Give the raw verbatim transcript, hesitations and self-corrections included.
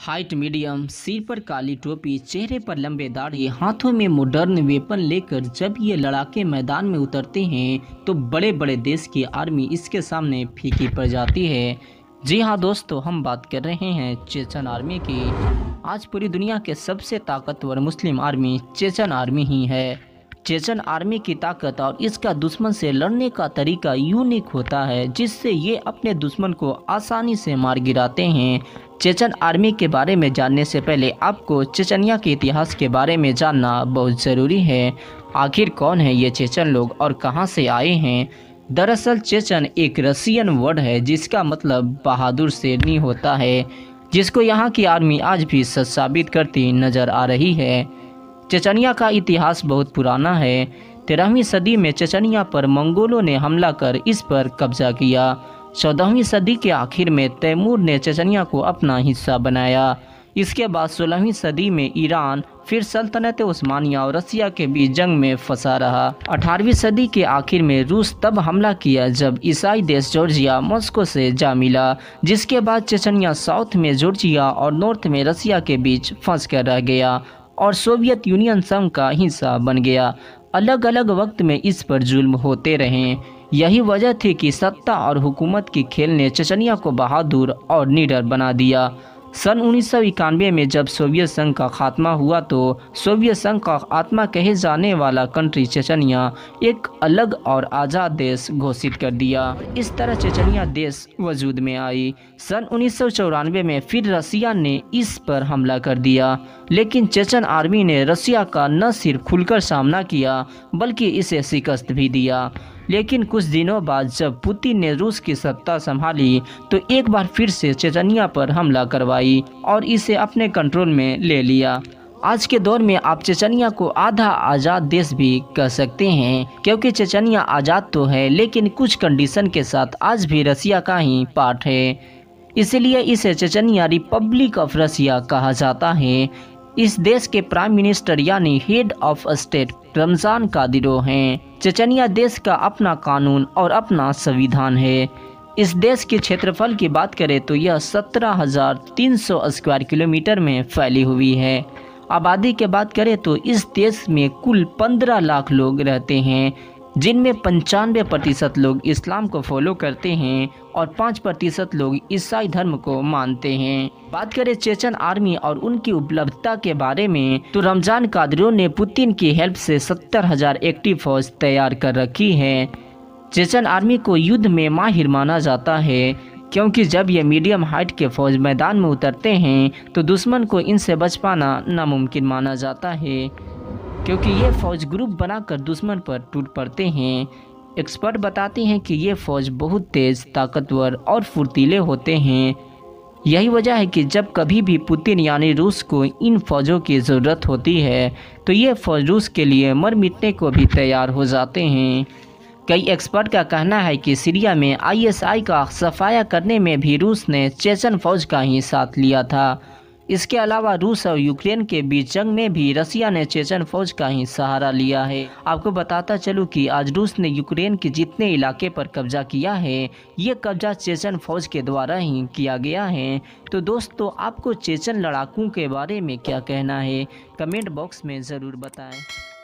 Height medium, सिर पर काली टोपी, चेहरे पर लंबे दाढ़ी, हाथों में मॉडर्न वेपन लेकर जब ये लड़ाके मैदान में उतरते हैं तो बड़े बड़े देश की आर्मी इसके सामने फीकी पड़ जाती है। जी हाँ दोस्तों, हम बात कर रहे हैं चेचन आर्मी की। आज पूरी दुनिया के सबसे ताकतवर मुस्लिम आर्मी चेचन आर्मी ही है। चेचन आर्मी की ताकत और इसका दुश्मन से लड़ने का तरीका यूनिक होता है, जिससे ये अपने दुश्मन को आसानी से मार गिराते हैं। चेचन आर्मी के बारे में जानने से पहले आपको चेचनिया के इतिहास के बारे में जानना बहुत ज़रूरी है। आखिर कौन है ये चेचन लोग और कहां से आए हैं? दरअसल चेचन एक रसियन वर्ड है जिसका मतलब बहादुर शेरनी होता है, जिसको यहाँ की आर्मी आज भी सच साबित करती नज़र आ रही है। चेचनिया का इतिहास बहुत पुराना है। तेरहवीं सदी में चेचनिया पर मंगोलों ने हमला कर इस पर कब्जा किया। चौदहवीं सदी के आखिर में तैमूर ने चेचनिया को अपना हिस्सा बनाया। इसके बाद सोलहवीं सदी में ईरान, फिर सल्तनत उस्मानिया और रसिया के बीच जंग में फंसा रहा। अठारहवीं सदी के आखिर में रूस तब हमला किया जब ईसाई देश जॉर्जिया मॉस्को से जा मिला, जिसके बाद चेचनिया साउथ में जॉर्जिया और नॉर्थ में रसिया के बीच फंस कर रह गया और सोवियत यूनियन संघ का हिस्सा बन गया। अलग अलग वक्त में इस पर जुल्म होते रहे। यही वजह थी कि सत्ता और हुकूमत की खेल ने चेचनिया को बहादुर और निडर बना दिया। सन उन्नीस सौ इक्यानवे में जब सोवियत संघ का खात्मा हुआ तो सोवियत संघ का आत्मा कहे जाने वाला कंट्री चेचनिया एक अलग और आज़ाद देश घोषित कर दिया। इस तरह चेचनिया देश वजूद में आई। सन उन्नीस सौ चौरानवे में फिर रसिया ने इस पर हमला कर दिया, लेकिन चेचन आर्मी ने रसिया का न सिर्फ खुलकर सामना किया बल्कि इसे शिकस्त भी दिया। लेकिन कुछ दिनों बाद जब पुतिन ने रूस की सत्ता संभाली तो एक बार फिर से चेचनिया पर हमला करवाई और इसे अपने कंट्रोल में ले लिया। आज के दौर में आप चेचनिया को आधा आज़ाद देश भी कह सकते हैं, क्योंकि चेचनिया आज़ाद तो है लेकिन कुछ कंडीशन के साथ आज भी रसिया का ही पार्ट है। इसलिए इसे चेचनिया रिपब्लिक ऑफ रसिया कहा जाता है। इस देश के प्राइम मिनिस्टर यानी head of state Ramzan Kadyrov हैं। चेचनिया देश का अपना कानून और अपना संविधान है। इस देश के क्षेत्रफल की बात करें तो यह सत्रह हजार तीन सौ स्क्वायर किलोमीटर में फैली हुई है। आबादी की बात करें तो इस देश में कुल पंद्रह लाख लोग रहते हैं, जिनमें पंचानवे प्रतिशत लोग इस्लाम को फॉलो करते हैं और पाँच प्रतिशत लोग ईसाई धर्म को मानते हैं। बात करें चेचन आर्मी और उनकी उपलब्धता के बारे में तो रमजान कादिरोव ने पुतिन की हेल्प से सत्तर हजार एक्टिव फौज तैयार कर रखी है। चेचन आर्मी को युद्ध में माहिर माना जाता है, क्योंकि जब ये मीडियम हाइट के फौज मैदान में उतरते हैं तो दुश्मन को इनसे बच पाना नामुमकिन माना जाता है, क्योंकि ये फौज ग्रुप बनाकर दुश्मन पर टूट पड़ते हैं। एक्सपर्ट बताते हैं कि ये फौज बहुत तेज़, ताकतवर और फुर्तीले होते हैं। यही वजह है कि जब कभी भी पुतिन यानी रूस को इन फौजों की ज़रूरत होती है तो ये फौज रूस के लिए मर मिटने को भी तैयार हो जाते हैं। कई एक्सपर्ट का कहना है कि सीरिया में आई एस आई का सफाया करने में भी रूस ने चेचन फौज का ही साथ लिया था। इसके अलावा रूस और यूक्रेन के बीच जंग में भी रसिया ने चेचन फौज का ही सहारा लिया है। आपको बताता चलूं कि आज रूस ने यूक्रेन के जितने इलाके पर कब्जा किया है, ये कब्जा चेचन फौज के द्वारा ही किया गया है। तो दोस्तों, आपको चेचन लड़ाकों के बारे में क्या कहना है, कमेंट बॉक्स में ज़रूर बताएं।